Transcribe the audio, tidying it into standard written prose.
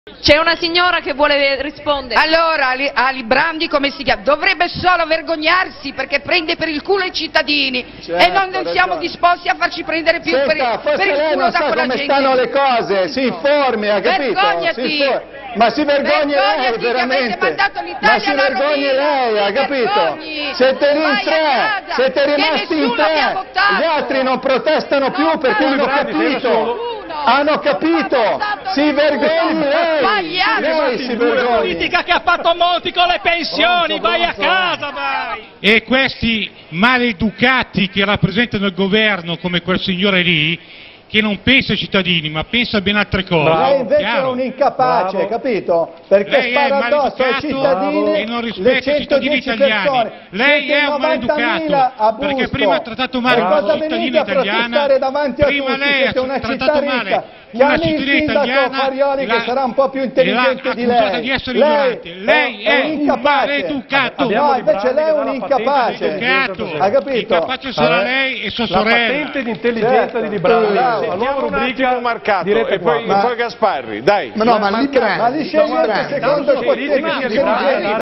C'è una signora che vuole rispondere. Allora, Ali Brandi, come si chiama? Dovrebbe solo vergognarsi perché prende per il culo i cittadini, certo, e noi non siamo disposti a farci prendere più per il culo da quella gente. Come stanno le cose, si informi, ha capito? Vergognati! Ma si vergogni lei, veramente! Ma si vergogni lei, ha capito? Siete lì in tre, siete rimasti in tre, gli altri non protestano più perché hanno capito! Hanno capito! Si vergogni lei! Lei si vergogni! Politica che ha fatto molti con le pensioni, vai a casa, vai! E questi maleducati che rappresentano il governo, come quel signore lì, che non pensa ai cittadini, ma pensa a ben altre cose. Lei invece è un incapace, capito? Perché lei spara addosso ai cittadini, e non rispetta i cittadini italiani. persone. Lei è un maleducato, perché prima ha trattato male una cittadina italiana, prima lei ha trattato male una cittadina italiana, Farioli, che sarà un po' più intelligente di lei. Di essere ignorante. Lei è un maleducato. No, invece lei è un incapace. Ha capito? Incapace sarà lei e sua sorella. La patente di intelligenza di Di Bravo. La nuova rubrica Marcato direte e poi Gasparri, dai. Ma no, ma lì secondo il